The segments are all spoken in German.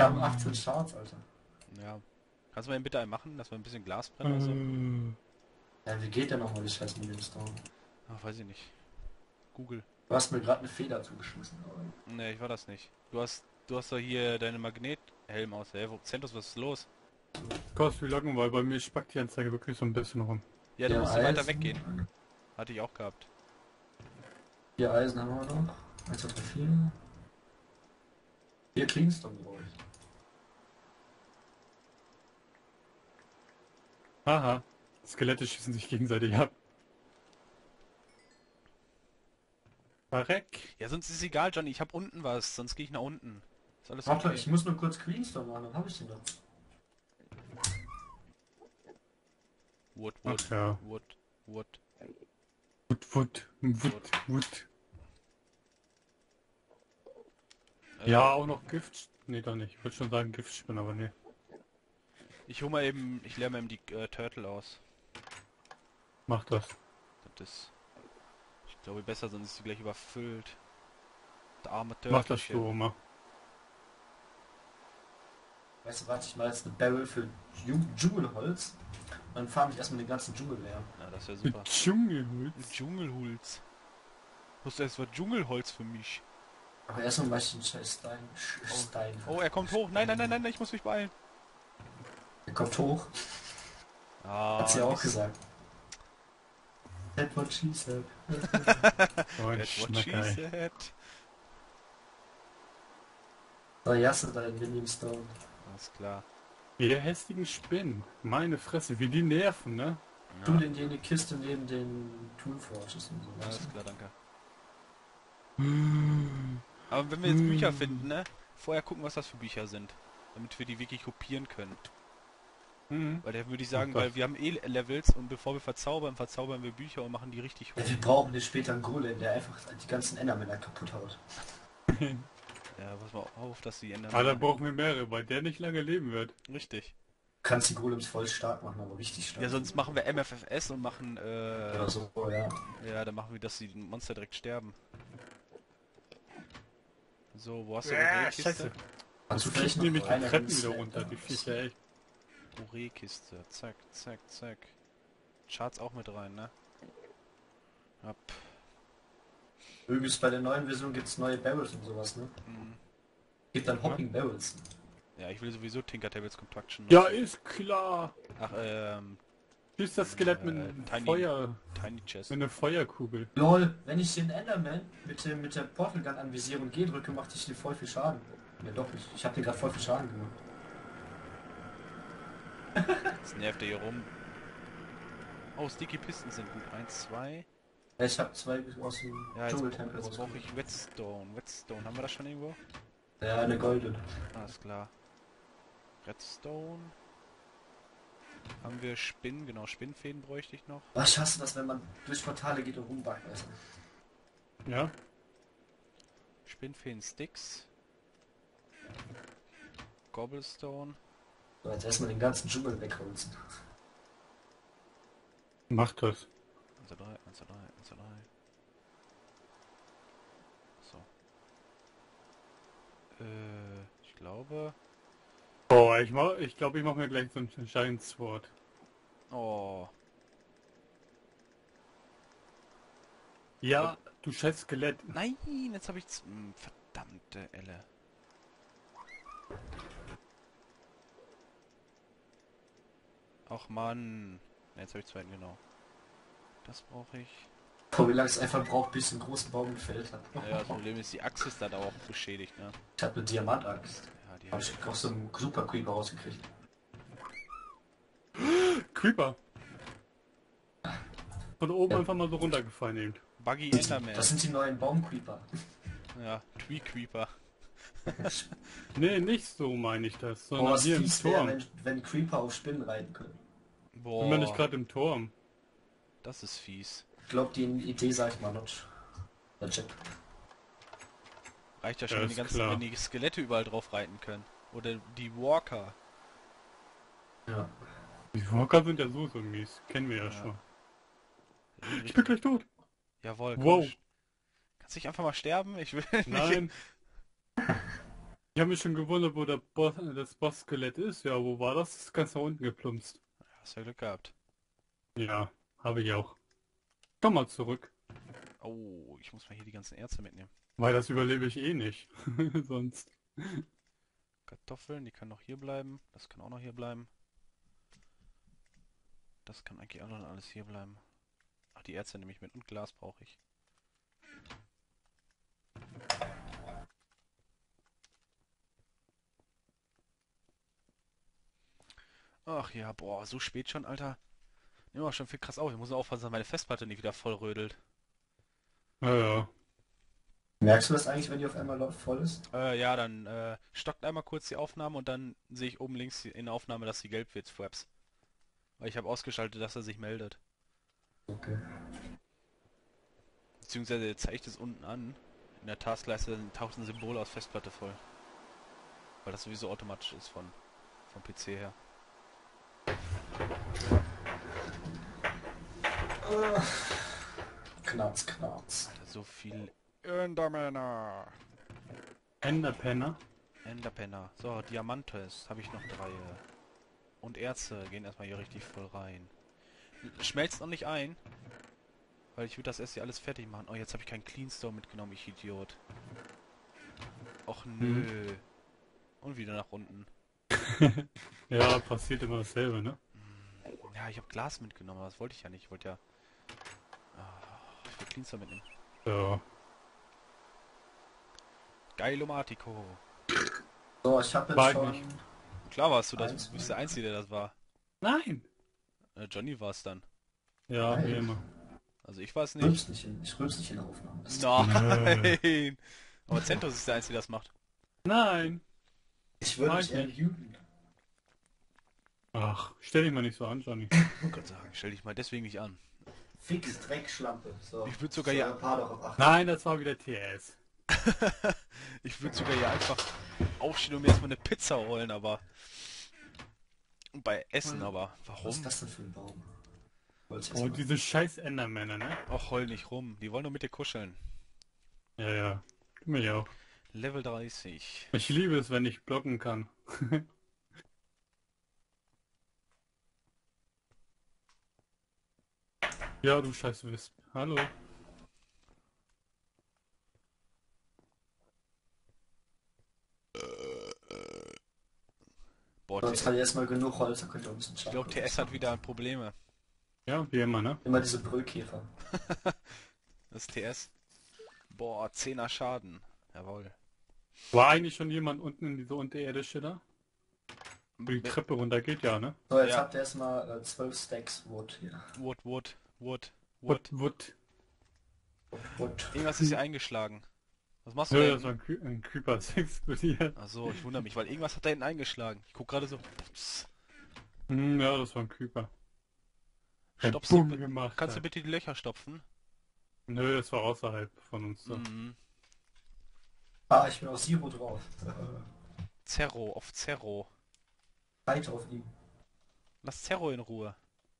Wir haben 18 Charts, Alter. Ja. Kannst du mal eben bitte einen machen, dass wir ein bisschen Glas brennen oder so? Ja, wie geht der nochmal die scheiß Medium-Stone? Ach, weiß ich nicht. Google. Du hast mir gerade eine Feder zugeschmissen, aber... Nee, ich war das nicht. Du hast doch hier deine Magnethelm aus. Hey, Zentus, was ist los? Kost, wie lange, weil bei mir spackt die Anzeige wirklich so ein bisschen rum. Ja, du Vier musst weiter weggehen. Eisen. Hatte ich auch gehabt. 4 Eisen haben wir noch. 1, 2, 3, 4. 4 Klingstone brauche ich. Haha. Skelette schießen sich gegenseitig ab. Verreck. Ja, sonst ist es egal, Johnny. Ich hab unten was. Sonst gehe ich nach unten. Ist alles Warte, okay. ich muss nur kurz Greenstone machen, dann habe ich den doch. Wood, Ach Wood, ja. Wood, Wood. Wut. Ja, auch noch Gift. Nee, doch nicht. Ich würde schon sagen Giftspinne, aber nee. Ich hol mal eben, ich leer mal eben die Turtle aus. Mach das. Das ist, ich glaube besser, sonst ist sie gleich überfüllt. Der arme Mach das Turtelchen. so, Oma. Weißt du was, ich mache jetzt eine Barrel für Dschungelholz. Dann farm ich erstmal den ganzen Dschungel leer. Ja, das wäre super. Dschungelholz. Dschungelholz. Hast du erst was Dschungelholz für mich? Aber erstmal mache ich den scheiß Stein. Oh, er kommt hoch. Nein, nein, nein, nein, ich muss mich beeilen. Der kommt hoch. Ah, Hat sie ja auch nicht- gesagt. That's what she said. Oh, ein That's what she Schnacker, ey. said. So, Jasse, dein Medium-Stone. Alles klar. Ihr hässlichen Spinnen. Meine Fresse, wie die nerven, ne? Du Ja, den in die Kiste neben den Toolforges und so. alles klar, danke. Aber wenn wir jetzt Bücher finden, ne? Vorher gucken, was das für Bücher sind. Damit wir die wirklich kopieren können. Weil da würde ich sagen, Ach, das- weil wir haben eh Levels und bevor wir verzaubern wir Bücher und machen die richtig hoch. Ja, wir brauchen jetzt später einen Golem, der einfach die ganzen Endermänner kaputt haut. Ja, pass mal auf, dass die ändern. Ah, da brauchen wir mehrere, weil der nicht lange leben wird. Richtig. Du kannst die Golems voll stark machen, aber richtig stark. Ja, sonst machen wir MFFS und machen, Oder so, ja. ja, dann machen wir, dass die Monster direkt sterben. So, wo hast du Ja, Urekiste? scheiße. Kannst du Du vielleicht kriegst noch nämlich die eine Treppen ins- wieder runter, die Viecher, ey. Urekiste. Zack, zack, zack. Charts auch mit rein, ne? Ab. Übrigens bei der neuen Version gibt's neue Barrels und sowas, ne? Mhm. Gibt dann Hopping Barrels. Ja, ich will sowieso Tinkertables Construction. Ja, ist klar. Ach, Schießt das Skelett mit einem Tiny- Feuer, Tiny Chest. mit einer Feuerkugel. LOL, wenn ich den Enderman mit der Portal Gun anvisiere und G drücke, macht ich dir voll viel Schaden. Ja doch nicht. Ich hab dir gerade voll viel Schaden gemacht. Das nervt er hier rum. Oh, Sticky Pistons sind gut. 1, 2. Ja, ich hab 2 aus dem Ja, Dschungeltempel jetzt brauche rausgeholt. ich Redstone. Redstone, haben wir das schon irgendwo? Ja, eine goldene. Alles klar. Redstone. Haben wir Spinnen? Genau, Spinnfäden bräuchte ich noch. Was ich hasse das, wenn man durch Portale geht und rumbackt. Also. Ja? Spinnfäden Sticks. Cobblestone. So, jetzt erstmal den ganzen Dschungel wegholzen. Mach das. 1, 2, 3, 1, 2, 3, 1, 2, 3. So. Ich glaube... Boah, ich glaube, ich mach mir gleich so ein Giant Sword. Oh. Ja, du scheiß Skelett. Nein, jetzt habe ich... Verdammte Elle. Ach Mann. Jetzt habe ich zwei, genau. Das brauche ich. Boah, wie lange es einfach braucht, bis ein großen Baum gefällt hat. Ja, das Problem ist, die Axt ist da auch beschädigt, ne? Ich hab eine Diamantaxt. Ja, die Hab ich aus so einem Super Creeper rausgekriegt. Creeper. Von oben Ja. einfach mal so runtergefallen eben. Buggy Enderman. Das sind die neuen Baumcreeper. Ja, Tree Creeper. Nee, nicht so meine ich das, Boah, sondern was hier im fies wäre, Turm. wenn Creeper auf Spinnen reiten können. Boah, Sind wir nicht gerade im Turm? das ist fies. Ich glaube, die Idee sag ich mal not. Legit. Reicht ja schon, Ja, wenn die, ist ganzen, klar. wenn die Skelette überall drauf reiten können. Oder die Walker. Ja. Die Walker sind ja so mies. Kennen wir ja, schon. Ich bin gleich tot. Jawohl, komm. Wow. Kannst du nicht einfach mal sterben? Ich will nicht. Nein. Ich habe mich schon gewundert, wo das Boss-Skelett ist. Ja, wo war das? Das ist ganz nach unten geplumpst. Hast ja Glück gehabt. Ja, habe ich auch. Komm mal zurück. Oh, ich muss mal hier die ganzen Erze mitnehmen. Weil das überlebe ich eh nicht. Sonst. Kartoffeln, die können noch hier bleiben. Das kann auch noch hier bleiben. Das kann eigentlich auch noch alles hier bleiben. Ach, die Erze nehme ich mit und Glas brauche ich. Ach ja, boah, so spät schon, Alter. Nimm mal schon viel krass auf. Ich muss aufpassen, dass meine Festplatte nicht wieder voll rödelt. Ja, ja. Merkst du das eigentlich, wenn die auf einmal voll ist? Ja, dann stockt einmal kurz die Aufnahme und dann sehe ich oben links in der Aufnahme, dass sie gelb wird, Fraps. Weil ich habe ausgeschaltet, dass er sich meldet. Okay. Beziehungsweise zeigt es unten an. In der Taskleiste taucht ein Symbol aus Festplatte voll. Weil das sowieso automatisch ist vom PC her. Knarz, knarz. Alter, so viel Endermänner. Enderpenner. Enderpenner. So, Diamantes habe ich noch 3. Und Erze gehen erstmal hier richtig voll rein. Schmelzt noch nicht ein. Weil ich würde das erst hier alles fertig machen. Oh, jetzt habe ich keinen Clean Store mitgenommen, ich Idiot. Och nö. Und wieder nach unten. Ja, passiert immer dasselbe, ne? Ja, ich habe Glas mitgenommen, aber das wollte ich ja nicht. Ich wollte ja... Ah, ich will Clean Store mitnehmen. Ja. Geilomatico. So, ich habe jetzt War schon... nicht. Klar warst du das. Eins, Du bist der Einzige, der das war. Nein! Johnny war es dann. Ja, Nein. wie immer. Also ich war es Ich nicht. rülps nicht in, ich rülps nicht in der Aufnahme. Das Nein! Aber Zentos ist der Einzige, der das macht. Nein! ich würde Mach mich ich eher nicht. muten. Ach, stell dich mal nicht so an, Johnny. Ich wollte gerade sagen, stell dich mal deswegen nicht an. Fix, Dreckschlampe. So. Ich würd sogar so, ja- ein paar doch auf 8. Nein, das war wieder TS. Ich würde sogar hier einfach aufstehen und mir erstmal eine Pizza holen, aber... Bei Essen aber. Was ist Warum? das denn für ein Baum? Wollt's jetzt Oh, mal. diese scheiß Endermänner, ne? Och, heul nicht rum. Die wollen nur mit dir kuscheln. Ja, ja. Mich auch. Level 30. Ich liebe es, wenn ich blocken kann. Ja, du scheiß Wisp. Hallo. Boah, Sonst hat erstmal genug Holz, da könnt ihr auch ein bisschen ich glaube, TS hat wieder Probleme. Ja, wie immer, ne? Immer diese Brüllkäfer. Das TS. Boah, 10er Schaden. Jawohl. War eigentlich schon jemand unten in diese unterirdische da? Wo die Treppe runter geht, ja, ne? So, jetzt Ja. habt ihr erstmal 12 Stacks Wood hier. Wood. Wood. Wood. Irgendwas ist hier eingeschlagen. Was machst du Ja, da das war hinten? ein Creeper explodiert. Achso, ich wundere mich, weil irgendwas hat da hinten eingeschlagen. Ich guck gerade so. Putz. Ja, das war ein Creeper. Der Stopfst du, Bumm gemacht kannst du hat. bitte die Löcher stopfen? Nö, das war außerhalb von uns so. Mhm. Ah, ich bin auf Zero drauf. Zerro, auf Zerro. Fight auf ihn. Lass Zerro in Ruhe.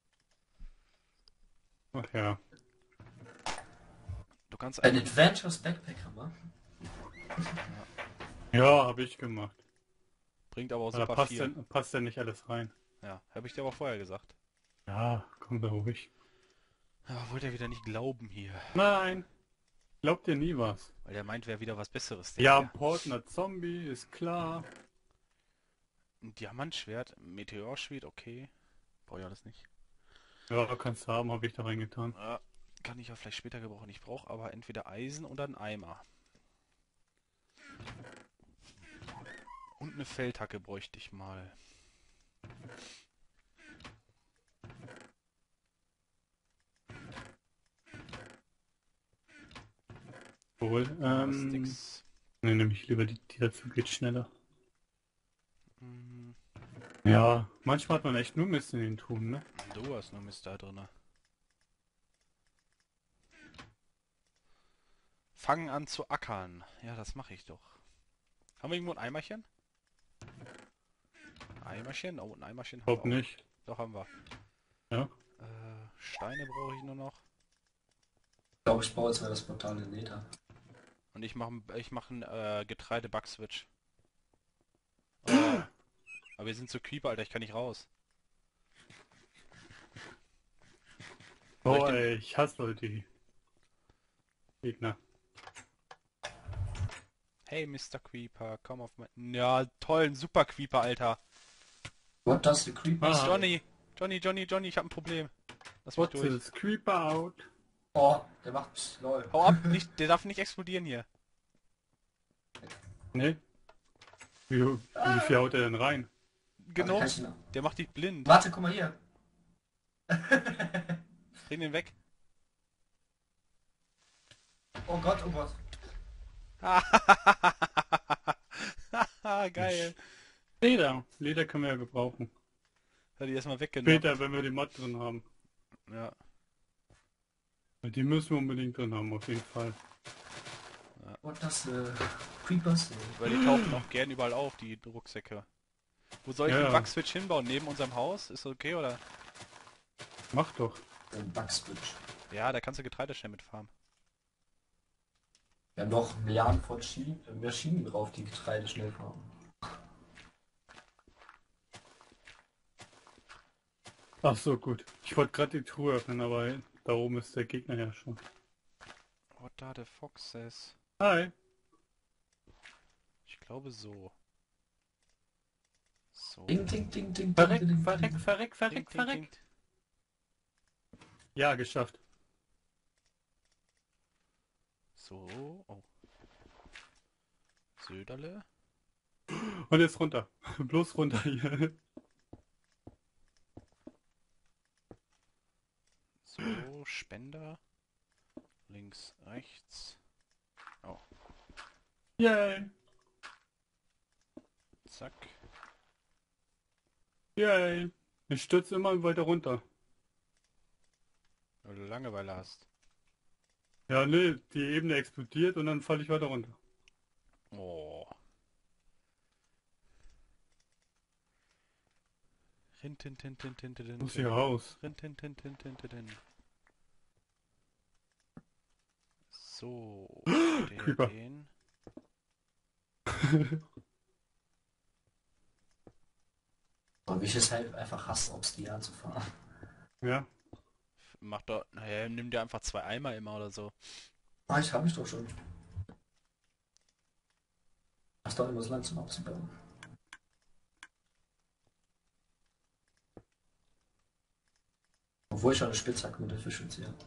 Ach ja. Du kannst Ein einfach... Adventures Backpack-Hammer. Ja, habe ich gemacht. Bringt aber auch Da super viel. passt ja nicht alles rein. Ja, habe ich dir aber vorher gesagt. Ja, komm da ruhig. Aber wollte er wieder nicht glauben hier. Nein! Glaubt ihr nie was? Weil er meint, wäre wieder was Besseres. Ja, Der ein Portner Zombie, ist klar. ein Diamantschwert, ein Meteorschwert, okay. Brauche ich alles nicht. Ja, kannst du haben, habe ich da reingetan. Kann ich ja vielleicht später gebrauchen. Ich brauche aber entweder Eisen oder einen Eimer. Und eine Feldhacke bräuchte ich mal. Wohl, Sticks. ne, nehme ich lieber die dazu geht schneller. Hm, Ja, manchmal hat man echt nur Mist in den Tun, ne? du hast nur Mist da drin. Fangen an zu ackern. Ja, das mache ich doch. Haben wir irgendwo ein Eimerchen? Eimerchen? Oh, ein Eimerchen haben Glaub wir auch. nicht. Doch, haben wir. Ja. Steine brauche ich nur noch. Ich glaube, ich baue jetzt mal das Portal in Nether. Und ich mache einen Getreide-Backswitch. Aber wir sind zu Creeper, Alter, ich kann nicht raus. Soll ich Oh den- ey, ich hasse Leute die Gegner. Hey, Mr. Creeper, komm auf mein... Ja, toll, ein Super Creeper, Alter. What does the creeper Ah. say? Johnny, ich hab ein Problem. Lass mich What durch. is Creeper out? Oh, der macht lol. Hau ab, nicht, der darf nicht explodieren hier. Ne? Wie viel haut er denn rein? Genau, kann ich ihn- der macht dich blind. Warte, guck mal hier. Bring den weg. Oh Gott, oh Gott. Geil. Leder. Leder können wir ja gebrauchen. Hat die erstmal weggenommen. Später, wenn wir den Mod drin haben. Ja. Die müssen wir unbedingt drin haben, auf jeden Fall. What does the creeper say? Weil die tauchen auch gern überall auf, die Rucksäcke. Wo soll ich Ja. den Bug-Switch hinbauen? Neben unserem Haus? Ist das okay, oder? Mach doch. Ein Bugswitch. Ja, da kannst du Getreide schnell mitfarmen. Wir haben noch Milliarden von Maschinen drauf, die Getreide schnell fahren. Ach so, gut. Ich wollte gerade die Truhe öffnen, aber da oben ist der Gegner ja schon. What are the foxes? Hi. Ich glaube so. So. Ding, ding, ding, ding, Verreck, ding, ding, verreck, ding. verreck, Ding, verreck, ding, verreck. ding. Ja, geschafft. So. Oh. Söderle. Und jetzt runter. Bloß runter hier. So, Spender. Links, rechts. Oh, Yay. zack. Yay. Ich stürze immer weiter runter. Weil du Langeweile hast. Ja, ne, die Ebene explodiert und dann falle ich weiter runter. Oh. Rin, tin, tin, tin, tin, tin, tin, Muss hier raus. Rin, tin, tin, tin, tin, tin, tin. So. Creeper. Den. Und ich es halt einfach hasse, Obsidian zu fahren. Ja. Mach doch. Naja, nimm dir einfach 2 Eimer immer oder so. Ah, ich habe mich doch schon. Das dauert immer so lang zum Abzubauen. Obwohl ich schon eine Spitzhacke mit der Fischschütze habe.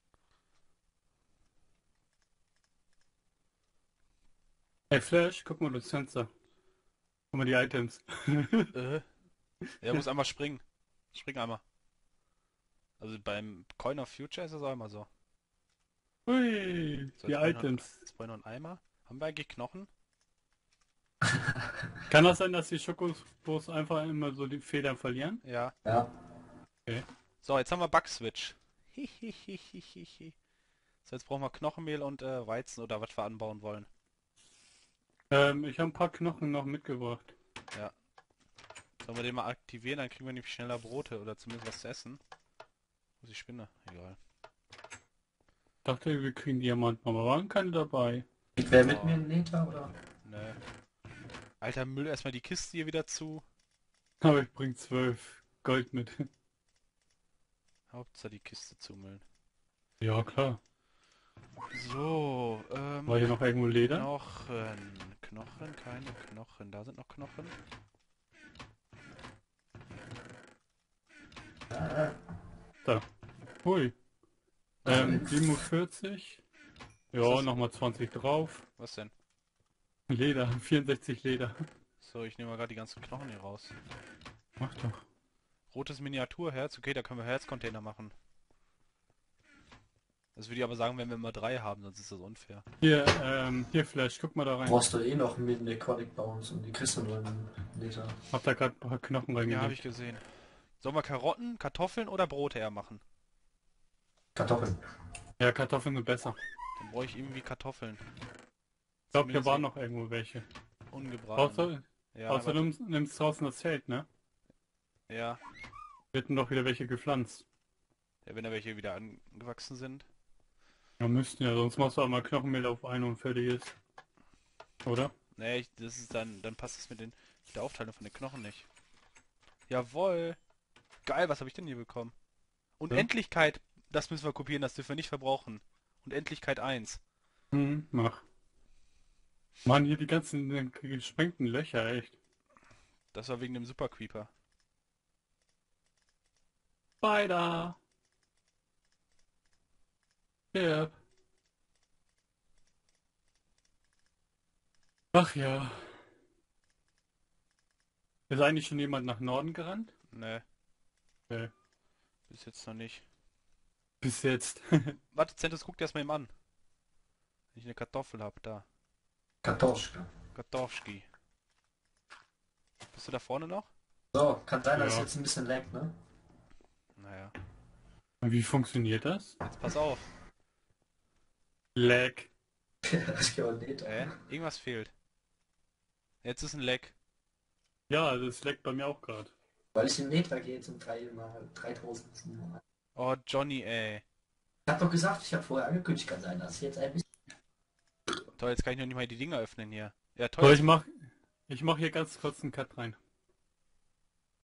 Hey Flash, guck mal durchs Fenster. Guck mal die Items. Er muss einmal springen. Spring einmal. Also beim Coin of Future ist das auch immer so. Hui, So, die jetzt brauche ich noch- Items. Jetzt brauche ich noch einen Eimer. Haben wir eigentlich Knochen? Kann das sein, dass die Schokos einfach immer so die Federn verlieren? Ja. Ja. So, jetzt haben wir Bug-Switch. Hihihihihihi. So, jetzt brauchen wir Knochenmehl und Weizen oder was wir anbauen wollen. Ich habe ein paar Knochen noch mitgebracht. Sollen wir den mal aktivieren, dann kriegen wir nämlich schneller Brote oder zumindest was zu essen. Wo ist die Spinne? Egal. Dachte, wir kriegen Diamanten, aber waren keine dabei. Wer mit mir in Neta oder? Nö. Alter Müll, erstmal die Kiste hier wieder zu. Aber ich bring 12 Gold mit. Hauptsache die Kiste zumüllen. Ja, klar. So, War hier noch irgendwo Leder? Knochen, keine Knochen. Da sind noch Knochen. Da. Hui. 47. Was Ja, ist- nochmal 20 drauf. Was denn? Leder, 64 Leder. So, ich nehme mal gerade die ganzen Knochen hier raus. Mach doch. Rotes Miniaturherz, okay, da können wir Herzcontainer machen. Das würde ich aber sagen, wenn wir immer 3 haben, sonst ist das unfair. Hier Flash, guck mal da rein. Brauchst du eh noch mit Necrotic Bones und die kriegst du nur in Neta. Hab da gerade ein paar Knochen Ja, habe reingelegt. ich gesehen. Sollen wir Karotten, Kartoffeln oder Brote eher machen? Kartoffeln. Ja, Kartoffeln sind besser. Dann brauche ich irgendwie Kartoffeln. Ich glaube, hier Zumindest waren noch irgendwo welche. Ungebraten. Außer aber- du nimmst draußen das Zelt, ne? Ja. Wird noch wieder welche gepflanzt. Ja, wenn da welche wieder angewachsen sind. Ja, müssten ja, sonst machst du auch mal Knochenmehl auf ein und fertig ist. Oder? Nee, das ist dann passt es mit der Aufteilung von den Knochen nicht. Jawohl. Geil, was habe ich denn hier bekommen? Ja. Unendlichkeit, das müssen wir kopieren, das dürfen wir nicht verbrauchen. Unendlichkeit 1. Mach. Mann, hier die ganzen gesprengten Löcher, echt. Das war wegen dem Super Creeper. Spider! Yep. Ach ja. Ist eigentlich schon jemand nach Norden gerannt? Ne, Okay. bis jetzt noch nicht. Bis jetzt. Warte, Zentus, guck dir das mal eben an. Wenn ich eine Kartoffel hab, da. Kartoschka. Kartofschki. Bist du da vorne noch? So, kann sein, dass es Ja. jetzt ein bisschen lag, ne? Naja. Und wie funktioniert das? Jetzt pass auf. Lag. Ich auch nicht. Irgendwas fehlt. Jetzt ist ein Leck. Ja, das leckt bei mir auch gerade. Weil ich in Nether gehe zum 3000. Mal. Oh, Johnny, ey. Ich hab doch gesagt, ich habe vorher angekündigt, kann sein, dass ich jetzt ein bisschen... Toll, jetzt kann ich noch nicht mal die Dinger öffnen hier. Ja, So, toll. ich mach hier ganz kurz einen Cut rein.